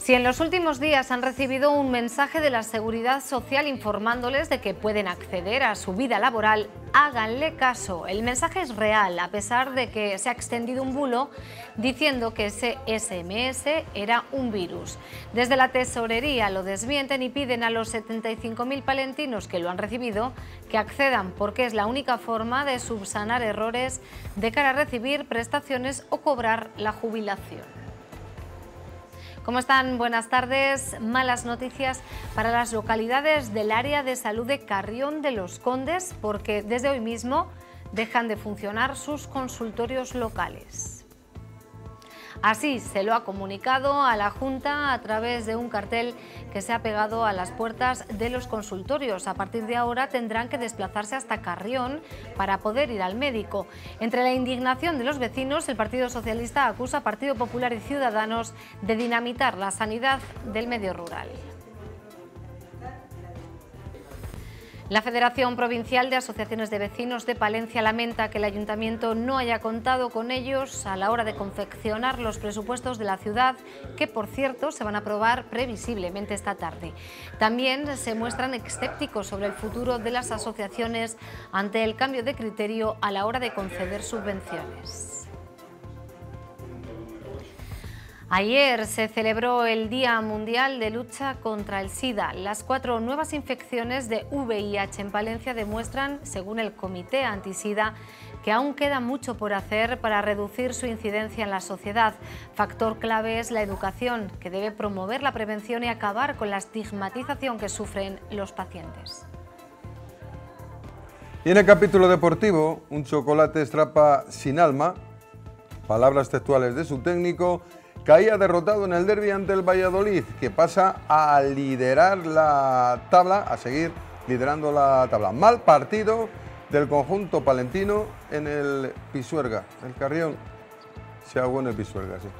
Si en los últimos días han recibido un mensaje de la Seguridad Social informándoles de que pueden acceder a su vida laboral, háganle caso. El mensaje es real, a pesar de que se ha extendido un bulo diciendo que ese SMS era un virus. Desde la Tesorería lo desmienten y piden a los 75.000 palentinos que lo han recibido que accedan, porque es la única forma de subsanar errores de cara a recibir prestaciones o cobrar la jubilación. ¿Cómo están? Buenas tardes. Malas noticias para las localidades del área de salud de Carrión de los Condes, porque desde hoy mismo dejan de funcionar sus consultorios locales. Así se lo ha comunicado a la Junta a través de un cartel que se ha pegado a las puertas de los consultorios. A partir de ahora tendrán que desplazarse hasta Carrión para poder ir al médico. Entre la indignación de los vecinos, el Partido Socialista acusa a Partido Popular y Ciudadanos de dinamitar la sanidad del medio rural. La Federación Provincial de Asociaciones de Vecinos de Palencia lamenta que el Ayuntamiento no haya contado con ellos a la hora de confeccionar los presupuestos de la ciudad, que por cierto se van a aprobar previsiblemente esta tarde. También se muestran escépticos sobre el futuro de las asociaciones ante el cambio de criterio a la hora de conceder subvenciones. Ayer se celebró el Día Mundial de Lucha contra el SIDA. Las 4 nuevas infecciones de VIH en Palencia demuestran, según el Comité Antisida, que aún queda mucho por hacer para reducir su incidencia en la sociedad. Factor clave es la educación, que debe promover la prevención y acabar con la estigmatización que sufren los pacientes. Y en el capítulo deportivo, un Chocolate Estrapa sin alma, palabras textuales de su técnico, caía derrotado en el derbi ante el Valladolid, que pasa a liderar la tabla, a seguir liderando la tabla. Mal partido del conjunto palentino en el Pisuerga. El Carrión se ahogó en el Pisuerga, sí.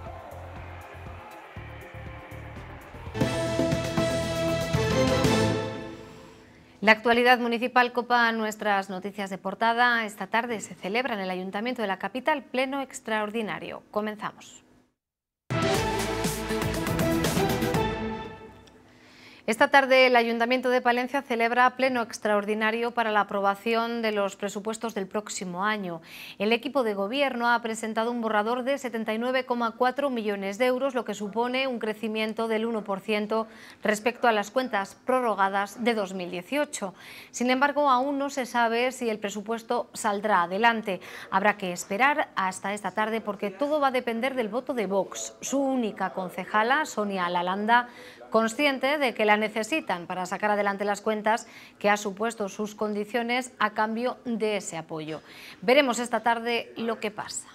La actualidad municipal copa nuestras noticias de portada. Esta tarde se celebra en el Ayuntamiento de la capital pleno extraordinario. Comenzamos. Esta tarde el Ayuntamiento de Palencia celebra pleno extraordinario para la aprobación de los presupuestos del próximo año. El equipo de gobierno ha presentado un borrador de 79,4 millones de euros, lo que supone un crecimiento del 1% respecto a las cuentas prorrogadas de 2018. Sin embargo, aún no se sabe si el presupuesto saldrá adelante. Habrá que esperar hasta esta tarde porque todo va a depender del voto de Vox. Su única concejala, Sonia Lalanda, consciente de que la necesitan para sacar adelante las cuentas, que ha supuesto sus condiciones a cambio de ese apoyo. Veremos esta tarde lo que pasa.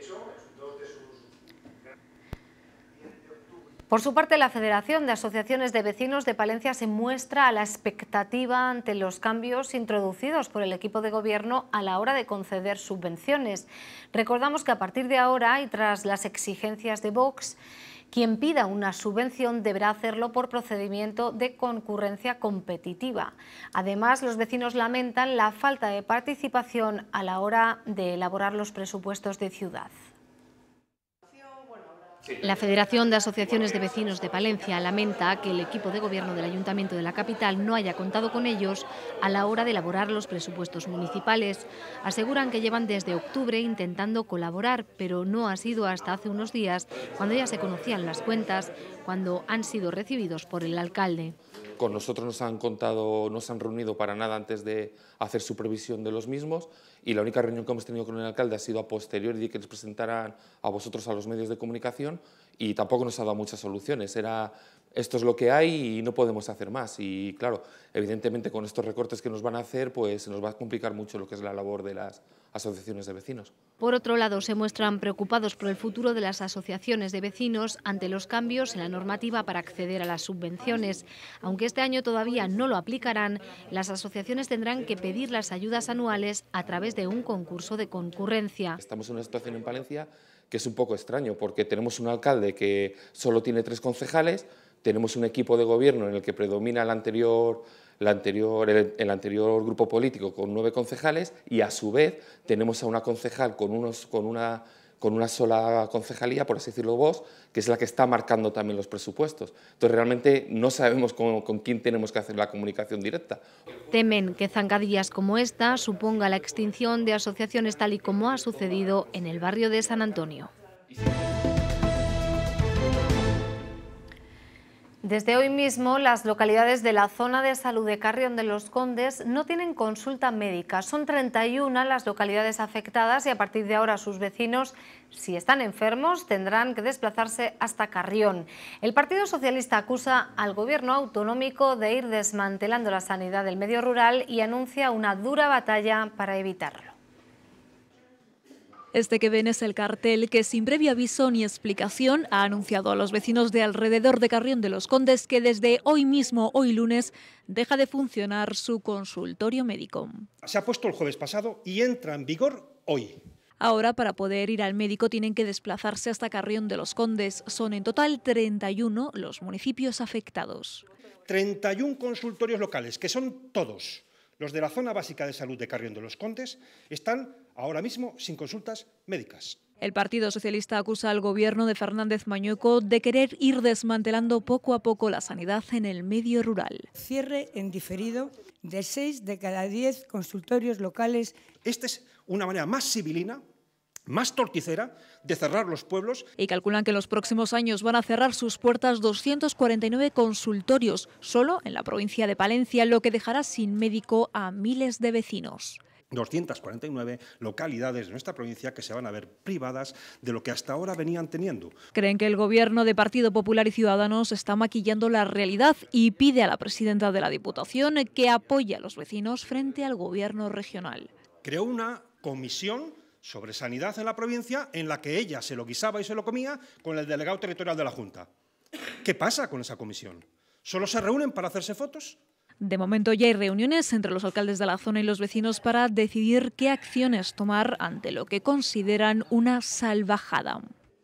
Por su parte, la Federación de Asociaciones de Vecinos de Palencia se muestra a la expectativa ante los cambios introducidos por el equipo de gobierno a la hora de conceder subvenciones. Recordamos que a partir de ahora y tras las exigencias de Vox, quien pida una subvención deberá hacerlo por procedimiento de concurrencia competitiva. Además, los vecinos lamentan la falta de participación a la hora de elaborar los presupuestos de ciudad. La Federación de Asociaciones de Vecinos de Palencia lamenta que el equipo de gobierno del Ayuntamiento de la capital no haya contado con ellos a la hora de elaborar los presupuestos municipales. Aseguran que llevan desde octubre intentando colaborar, pero no ha sido hasta hace unos días, cuando ya se conocían las cuentas, cuando han sido recibidos por el alcalde. Con nosotros no se han reunido para nada antes de hacer su previsión de los mismos, y la única reunión que hemos tenido con el alcalde ha sido a posteriori de que les presentaran a vosotros, a los medios de comunicación, y tampoco nos ha dado muchas soluciones. Era esto es lo que hay y no podemos hacer más. Y claro, evidentemente con estos recortes que nos van a hacer, pues se nos va a complicar mucho lo que es la labor de las asociaciones de vecinos. Por otro lado, se muestran preocupados por el futuro de las asociaciones de vecinos ante los cambios en la normativa para acceder a las subvenciones. Aunque este año todavía no lo aplicarán, las asociaciones tendrán que pedir las ayudas anuales a través de un concurso de concurrencia. Estamos en una situación en Palencia que es un poco extraño, porque tenemos un alcalde que solo tiene 3 concejales, tenemos un equipo de gobierno en el que predomina el anterior grupo político con 9 concejales, y a su vez tenemos a una concejal con con una sola concejalía, por así decirlo vos, que es la que está marcando también los presupuestos. Entonces realmente no sabemos con quién tenemos que hacer la comunicación directa. Temen que zancadillas como esta suponga la extinción de asociaciones tal y como ha sucedido en el barrio de San Antonio. Desde hoy mismo, las localidades de la zona de salud de Carrión de los Condes no tienen consulta médica. Son 31 las localidades afectadas y a partir de ahora sus vecinos, si están enfermos, tendrán que desplazarse hasta Carrión. El Partido Socialista acusa al gobierno autonómico de ir desmantelando la sanidad del medio rural y anuncia una dura batalla para evitarlo. Este que ven es el cartel que, sin previo aviso ni explicación, ha anunciado a los vecinos de alrededor de Carrión de los Condes que desde hoy mismo, hoy lunes, deja de funcionar su consultorio médico. Se ha puesto el jueves pasado y entra en vigor hoy. Ahora, para poder ir al médico, tienen que desplazarse hasta Carrión de los Condes. Son en total 31 los municipios afectados. 31 consultorios locales, que son todos los de la zona básica de salud de Carrión de los Condes, están ahora mismo sin consultas médicas. El Partido Socialista acusa al gobierno de Fernández Mañueco de querer ir desmantelando poco a poco la sanidad en el medio rural. Cierre en diferido de 6 de cada 10 consultorios locales. Esta es una manera más civilina, más torticera de cerrar los pueblos. Y calculan que en los próximos años van a cerrar sus puertas 249 consultorios solo en la provincia de Palencia, lo que dejará sin médico a miles de vecinos. 249 localidades de nuestra provincia que se van a ver privadas de lo que hasta ahora venían teniendo. Creen que el gobierno de Partido Popular y Ciudadanos está maquillando la realidad y pide a la presidenta de la Diputación que apoye a los vecinos frente al gobierno regional. Creó una comisión sobre sanidad en la provincia en la que ella se lo guisaba y se lo comía con el delegado territorial de la Junta. ¿Qué pasa con esa comisión? ¿Solo se reúnen para hacerse fotos? De momento ya hay reuniones entre los alcaldes de la zona y los vecinos para decidir qué acciones tomar ante lo que consideran una salvajada.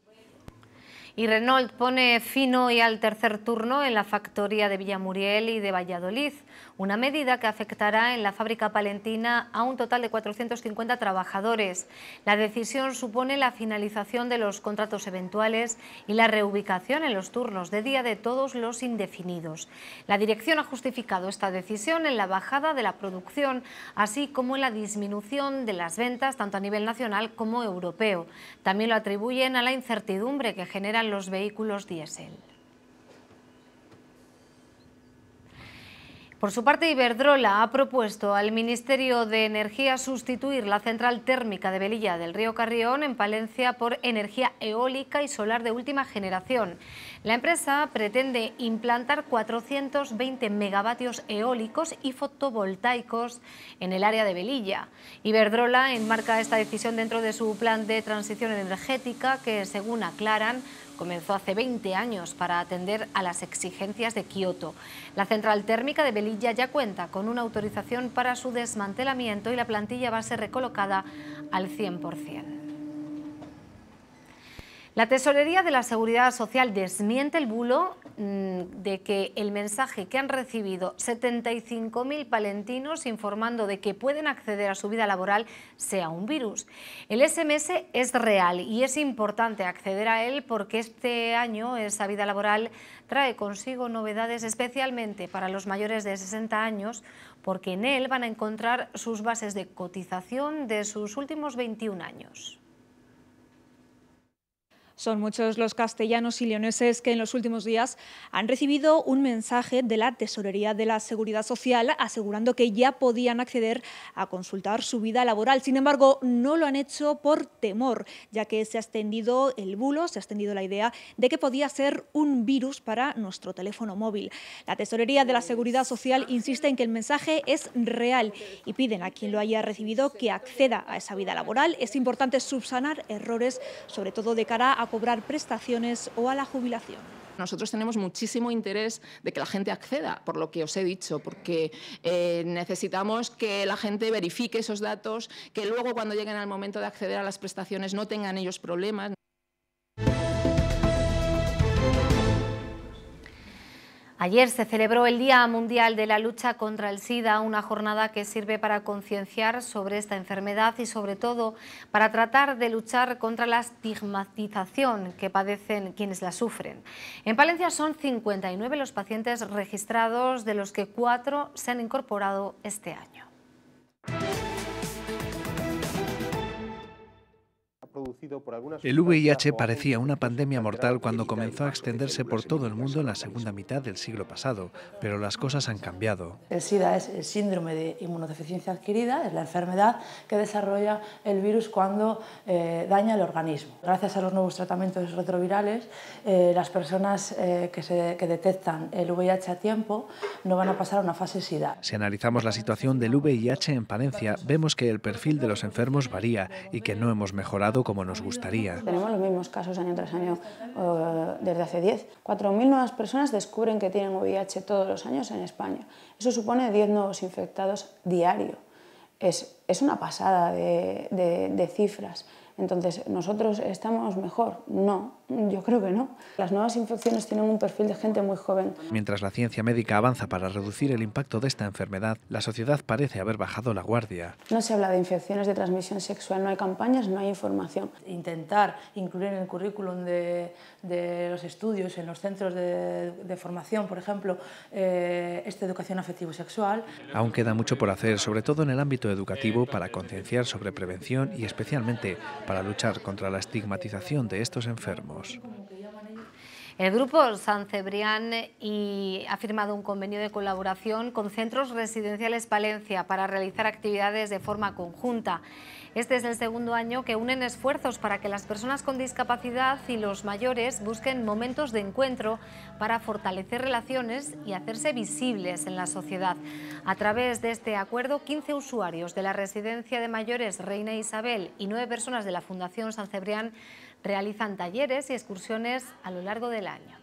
Y Renault pone fin hoy al tercer turno en la factoría de Villamuriel y de Valladolid, una medida que afectará en la fábrica palentina a un total de 450 trabajadores. La decisión supone la finalización de los contratos eventuales y la reubicación en los turnos de día de todos los indefinidos. La dirección ha justificado esta decisión en la bajada de la producción, así como en la disminución de las ventas tanto a nivel nacional como europeo. También lo atribuyen a la incertidumbre que generan los vehículos diésel. Por su parte, Iberdrola ha propuesto al Ministerio de Energía sustituir la central térmica de Velilla del río Carrión en Palencia por energía eólica y solar de última generación. La empresa pretende implantar 420 megavatios eólicos y fotovoltaicos en el área de Velilla. Iberdrola enmarca esta decisión dentro de su plan de transición energética que, según aclaran, comenzó hace 20 años para atender a las exigencias de Kioto. La central térmica de Velilla ya cuenta con una autorización para su desmantelamiento y la plantilla va a ser recolocada al 100%. La Tesorería de la Seguridad Social desmiente el bulo de que el mensaje que han recibido 75.000 palentinos informando de que pueden acceder a su vida laboral sea un virus. El SMS es real y es importante acceder a él porque este año esa vida laboral trae consigo novedades especialmente para los mayores de 60 años porque en él van a encontrar sus bases de cotización de sus últimos 21 años. Son muchos los castellanos y leoneses que en los últimos días han recibido un mensaje de la Tesorería de la Seguridad Social asegurando que ya podían acceder a consultar su vida laboral. Sin embargo, no lo han hecho por temor, ya que se ha extendido el bulo, se ha extendido la idea de que podía ser un virus para nuestro teléfono móvil. La Tesorería de la Seguridad Social insiste en que el mensaje es real y piden a quien lo haya recibido que acceda a esa vida laboral. Es importante subsanar errores, sobre todo de cara a cobrar prestaciones o a la jubilación. Nosotros tenemos muchísimo interés de que la gente acceda, por lo que os he dicho, porque necesitamos que la gente verifique esos datos, que luego cuando lleguen al momento de acceder a las prestaciones no tengan ellos problemas. Ayer se celebró el Día Mundial de la Lucha contra el SIDA, una jornada que sirve para concienciar sobre esta enfermedad y sobre todo para tratar de luchar contra la estigmatización que padecen quienes la sufren. En Palencia son 59 los pacientes registrados, de los que 4 se han incorporado este año. El VIH parecía una pandemia mortal cuando comenzó a extenderse por todo el mundo en la segunda mitad del siglo pasado, pero las cosas han cambiado. El SIDA es el síndrome de inmunodeficiencia adquirida, es la enfermedad que desarrolla el virus cuando daña el organismo. Gracias a los nuevos tratamientos retrovirales, las personas que detectan el VIH a tiempo no van a pasar a una fase SIDA. Si analizamos la situación del VIH en Palencia, vemos que el perfil de los enfermos varía y que no hemos mejorado como nos gustaría. Tenemos los mismos casos año tras año desde hace 10. 4.000 nuevas personas descubren que tienen VIH todos los años en España. Eso supone 10 nuevos infectados diario. Es una pasada de cifras. Entonces, ¿nosotros estamos mejor? No, yo creo que no. Las nuevas infecciones tienen un perfil de gente muy joven. Mientras la ciencia médica avanza para reducir el impacto de esta enfermedad, la sociedad parece haber bajado la guardia. No se habla de infecciones de transmisión sexual, no hay campañas, no hay información. Intentar incluir en el currículum de los estudios, en los centros de formación, por ejemplo, esta educación afectivo-sexual. Aún queda mucho por hacer, sobre todo en el ámbito educativo, para concienciar sobre prevención y especialmente para luchar contra la estigmatización de estos enfermos. El Grupo San Cebrián ha firmado un convenio de colaboración con Centros Residenciales Palencia para realizar actividades de forma conjunta. Este es el segundo año que unen esfuerzos para que las personas con discapacidad y los mayores busquen momentos de encuentro para fortalecer relaciones y hacerse visibles en la sociedad. A través de este acuerdo, 15 usuarios de la Residencia de Mayores Reina Isabel y 9 personas de la Fundación San Cebrián realizan talleres y excursiones a lo largo del año.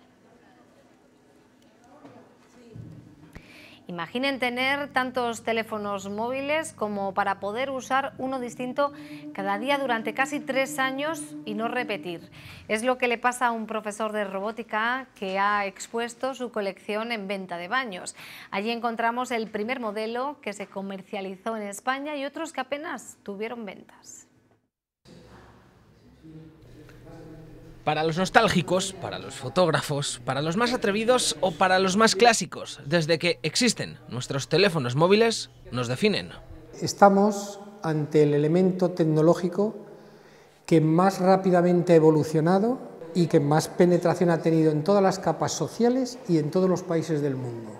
Imaginen tener tantos teléfonos móviles como para poder usar uno distinto cada día durante casi 3 años y no repetir. Es lo que le pasa a un profesor de robótica que ha expuesto su colección en venta de baños. Allí encontramos el primer modelo que se comercializó en España y otros que apenas tuvieron ventas. Para los nostálgicos, para los fotógrafos, para los más atrevidos o para los más clásicos, desde que existen nuestros teléfonos móviles, nos definen. Estamos ante el elemento tecnológico que más rápidamente ha evolucionado y que más penetración ha tenido en todas las capas sociales y en todos los países del mundo.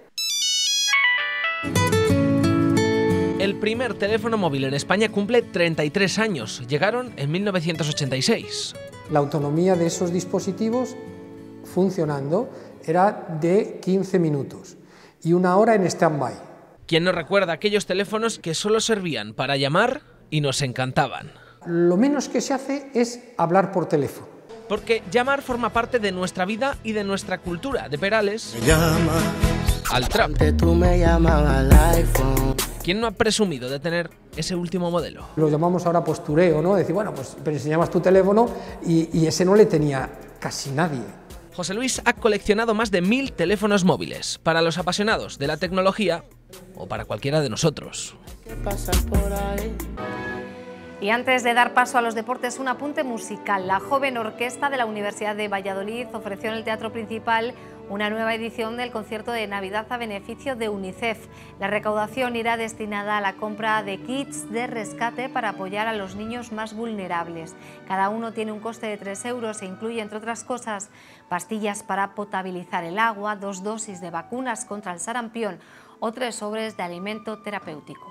El primer teléfono móvil en España cumple 33 años. Llegaron en 1986. La autonomía de esos dispositivos funcionando era de 15 minutos y 1 hora en stand-by. ¿Quién no recuerda aquellos teléfonos que solo servían para llamar y nos encantaban? Lo menos que se hace es hablar por teléfono. Porque llamar forma parte de nuestra vida y de nuestra cultura, de Perales al trap. Tú me llamas al iPhone. ¿Quién no ha presumido de tener ese último modelo? Lo llamamos ahora postureo, ¿no? Decir, bueno, pues pero enseñabas tu teléfono y ese no le tenía casi nadie. José Luis ha coleccionado más de 1000 teléfonos móviles, para los apasionados de la tecnología o para cualquiera de nosotros. ¿Qué pasa por ahí? Y antes de dar paso a los deportes, un apunte musical. La joven orquesta de la Universidad de Valladolid ofreció en el Teatro Principal una nueva edición del concierto de Navidad a beneficio de UNICEF. La recaudación irá destinada a la compra de kits de rescate para apoyar a los niños más vulnerables. Cada uno tiene un coste de 3 euros e incluye, entre otras cosas, pastillas para potabilizar el agua, 2 dosis de vacunas contra el sarampión o 3 sobres de alimento terapéutico.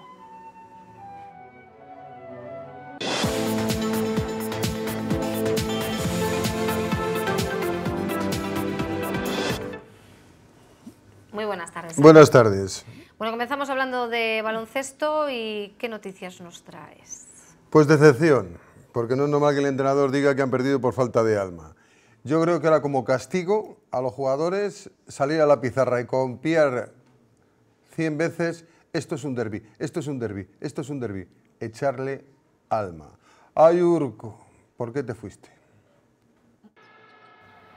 Muy buenas tardes. Buenas tardes. Bueno, comenzamos hablando de baloncesto y ¿qué noticias nos traes? Pues decepción, porque no es normal que el entrenador diga que han perdido por falta de alma. Yo creo que era como castigo a los jugadores salir a la pizarra y copiar 100 veces esto es un derbi, esto es un derbi, esto es un derbi. Echarle alma. Ay, Urco, ¿por qué te fuiste?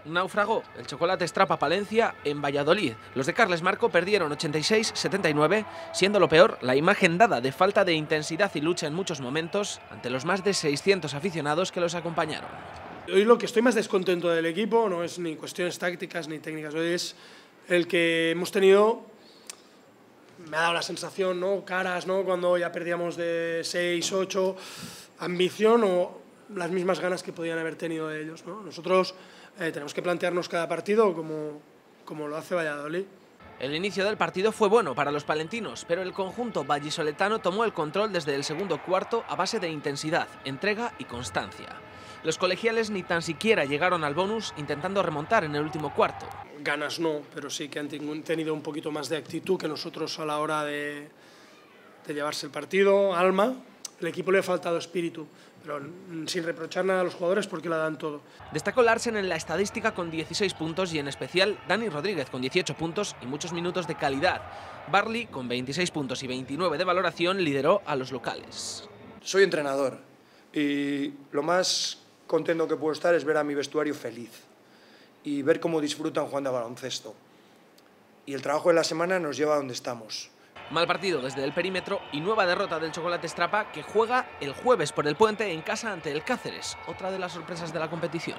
Naufragó el Chocolate Strapa Palencia en Valladolid. Los de Carles Marco perdieron 86-79, siendo lo peor la imagen dada de falta de intensidad y lucha en muchos momentos ante los más de 600 aficionados que los acompañaron. Hoy lo que estoy más descontento del equipo no es ni cuestiones tácticas ni técnicas, hoy es el que hemos tenido, me ha dado la sensación, ¿no? Caras, ¿no? Cuando ya perdíamos de 6, 8, ambición o las mismas ganas que podían haber tenido ellos, ¿no? Nosotros tenemos que plantearnos cada partido como lo hace Valladolid. El inicio del partido fue bueno para los palentinos, pero el conjunto vallisoletano tomó el control desde el segundo cuarto a base de intensidad, entrega y constancia. Los colegiales ni tan siquiera llegaron al bonus intentando remontar en el último cuarto. Ganas no, pero sí que han tenido un poquito más de actitud que nosotros a la hora de llevarse el partido, alma. El equipo le ha faltado espíritu, pero sin reprochar nada a los jugadores porque la dan todo. Destacó Larsen en la estadística con 16 puntos y en especial Dani Rodríguez con 18 puntos y muchos minutos de calidad. Barley con 26 puntos y 29 de valoración lideró a los locales. Soy entrenador y lo más contento que puedo estar es ver a mi vestuario feliz y ver cómo disfrutan jugando a baloncesto. Y el trabajo de la semana nos lleva a donde estamos. Mal partido desde el perímetro y nueva derrota del Chocolate Strapa, que juega el jueves por el Puente en casa ante el Cáceres, otra de las sorpresas de la competición.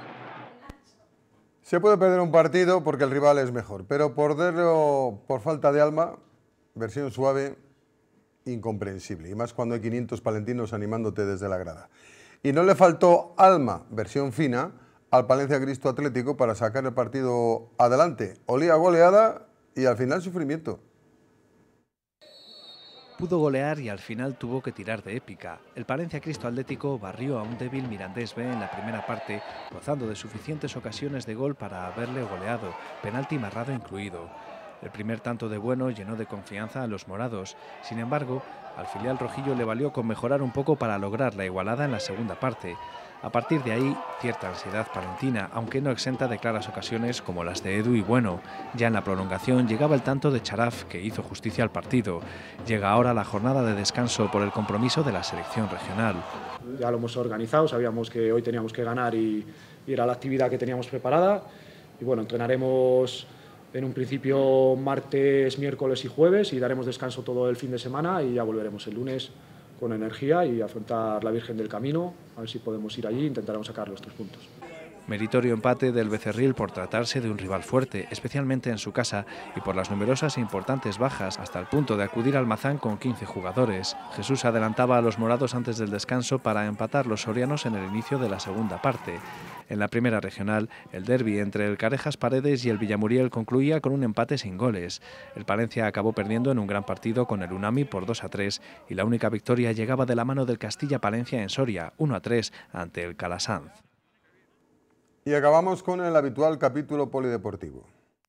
Se puede perder un partido porque el rival es mejor, pero perderlo por falta de alma, versión suave, incomprensible, y más cuando hay 500 palentinos animándote desde la grada. Y no le faltó alma, versión fina, al Palencia Cristo Atlético para sacar el partido adelante. Olía goleada y al final sufrimiento. Pudo golear y al final tuvo que tirar de épica. El Palencia Cristo Atlético barrió a un débil Mirandés B en la primera parte, gozando de suficientes ocasiones de gol para haberle goleado, penalti marrado incluido. El primer tanto de Bueno llenó de confianza a los morados. Sin embargo, al filial rojillo le valió con mejorar un poco para lograr la igualada en la segunda parte. A partir de ahí, cierta ansiedad palentina, aunque no exenta de claras ocasiones como las de Edu y Bueno. Ya en la prolongación llegaba el tanto de Charaf, que hizo justicia al partido. Llega ahora la jornada de descanso por el compromiso de la selección regional. Ya lo hemos organizado, sabíamos que hoy teníamos que ganar y era la actividad que teníamos preparada. Y bueno, entrenaremos en un principio martes, miércoles y jueves y daremos descanso todo el fin de semana y ya volveremos el lunes con energía y afrontar la Virgen del Camino, a ver si podemos ir allí e intentaremos sacar los 3 puntos. Meritorio empate del Becerril por tratarse de un rival fuerte, especialmente en su casa, y por las numerosas e importantes bajas, hasta el punto de acudir al Mazán con 15 jugadores. Jesús adelantaba a los morados antes del descanso para empatar los sorianos en el inicio de la segunda parte. En la primera regional, el derbi entre el Carejas Paredes y el Villamuriel concluía con un empate sin goles. El Palencia acabó perdiendo en un gran partido con el Unami por 2-3 y la única victoria llegaba de la mano del Castilla Palencia en Soria, 1-3 ante el Calasanz. Y acabamos con el habitual capítulo polideportivo.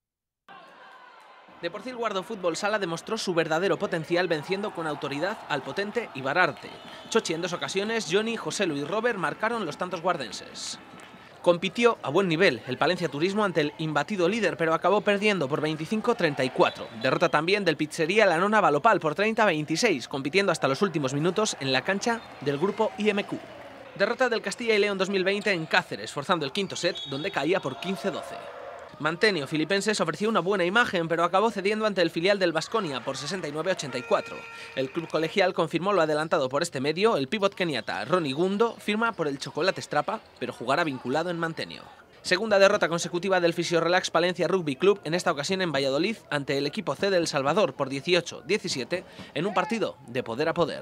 Deportivo Guardo Fútbol Sala demostró su verdadero potencial venciendo con autoridad al potente Ibararte. Chochi en 2 ocasiones, Johnny, Joselu y Robert marcaron los tantos guardenses. Compitió a buen nivel el Palencia Turismo ante el imbatido líder, pero acabó perdiendo por 25-34. Derrota también del Pizzería La Nona Valopal por 30-26, compitiendo hasta los últimos minutos en la cancha del grupo IMQ. Derrota del Castilla y León 2020 en Cáceres, forzando el quinto set, donde caía por 15-12. Mantenio Filipenses ofreció una buena imagen, pero acabó cediendo ante el filial del Baskonia por 69-84. El club colegial confirmó lo adelantado por este medio. El pívot keniata Ronnie Gundo firma por el Chocolate Strapa, pero jugará vinculado en Mantenio. Segunda derrota consecutiva del Fisiorelax Palencia Rugby Club, en esta ocasión en Valladolid, ante el equipo C de El Salvador por 18-17, en un partido de poder a poder.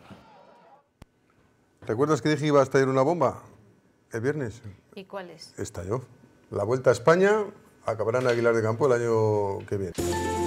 ¿Te acuerdas que dije que iba a estallar una bomba el viernes? ¿Y cuál es? Estalló. La Vuelta a España acabará en Aguilar de Campo el año que viene.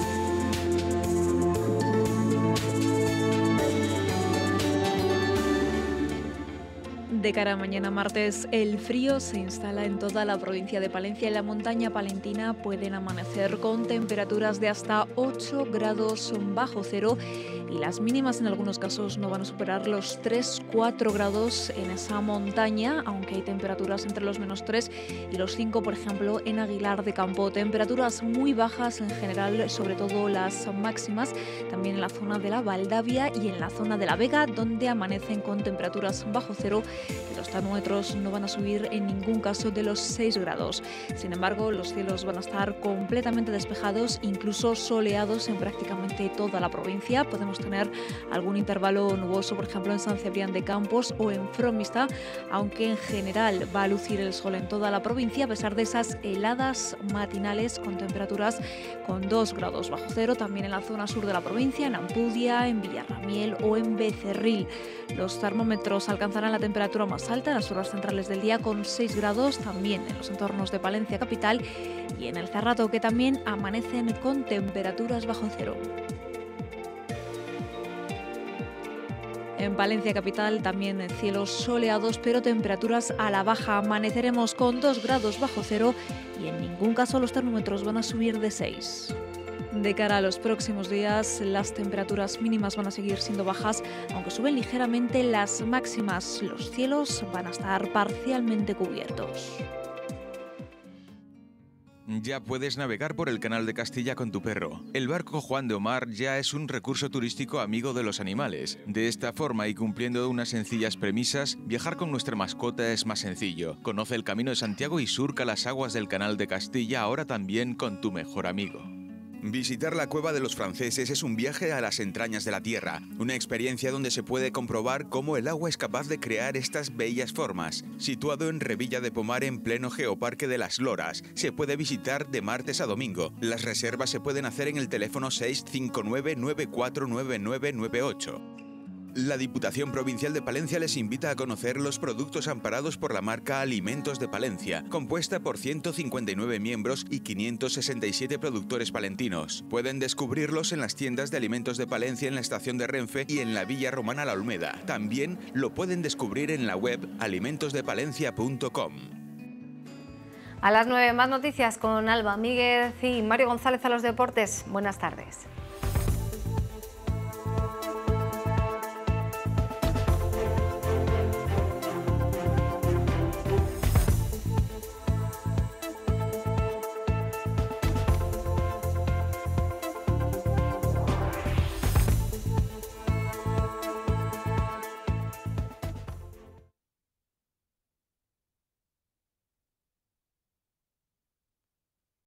De cara a mañana martes, el frío se instala en toda la provincia de Palencia y la montaña palentina pueden amanecer con temperaturas de hasta 8 grados bajo cero y las mínimas en algunos casos no van a superar los 3-4 grados en esa montaña, aunque hay temperaturas entre los -3 y los 5, por ejemplo, en Aguilar de Campo. Temperaturas muy bajas en general, sobre todo las máximas, también en la zona de la Valdavia y en la zona de la Vega, donde amanecen con temperaturas bajo cero que los termómetros no van a subir en ningún caso de los 6 grados. Sin embargo, los cielos van a estar completamente despejados, incluso soleados en prácticamente toda la provincia. Podemos tener algún intervalo nuboso, por ejemplo, en San Cebrián de Campos o en Fromista, aunque en general va a lucir el sol en toda la provincia, a pesar de esas heladas matinales con temperaturas con 2 grados bajo cero, también en la zona sur de la provincia, en Ampudia, en Villarramiel o en Becerril. Los termómetros alcanzarán la temperatura más alta en las horas centrales del día con 6 grados, también en los entornos de Palencia capital y en el Cerrato, que también amanecen con temperaturas bajo cero. En Palencia capital también cielos soleados, pero temperaturas a la baja. Amaneceremos con 2 grados bajo cero y en ningún caso los termómetros van a subir de 6. De cara a los próximos días, las temperaturas mínimas van a seguir siendo bajas, aunque suben ligeramente las máximas. Los cielos van a estar parcialmente cubiertos. Ya puedes navegar por el Canal de Castilla con tu perro. El barco Juan de Omar ya es un recurso turístico amigo de los animales. De esta forma y cumpliendo unas sencillas premisas, viajar con nuestra mascota es más sencillo. Conoce el Camino de Santiago y surca las aguas del Canal de Castilla ahora también con tu mejor amigo. Visitar la Cueva de los Franceses es un viaje a las entrañas de la Tierra, una experiencia donde se puede comprobar cómo el agua es capaz de crear estas bellas formas. Situado en Revilla de Pomar, en pleno Geoparque de las Loras, se puede visitar de martes a domingo. Las reservas se pueden hacer en el teléfono 659 949998. La Diputación Provincial de Palencia les invita a conocer los productos amparados por la marca Alimentos de Palencia, compuesta por 159 miembros y 567 productores palentinos. Pueden descubrirlos en las tiendas de Alimentos de Palencia en la estación de Renfe y en la Villa Romana La Olmeda. También lo pueden descubrir en la web alimentosdepalencia.com. A las 9 más noticias con Alba Míguez y Mario González a los deportes. Buenas tardes.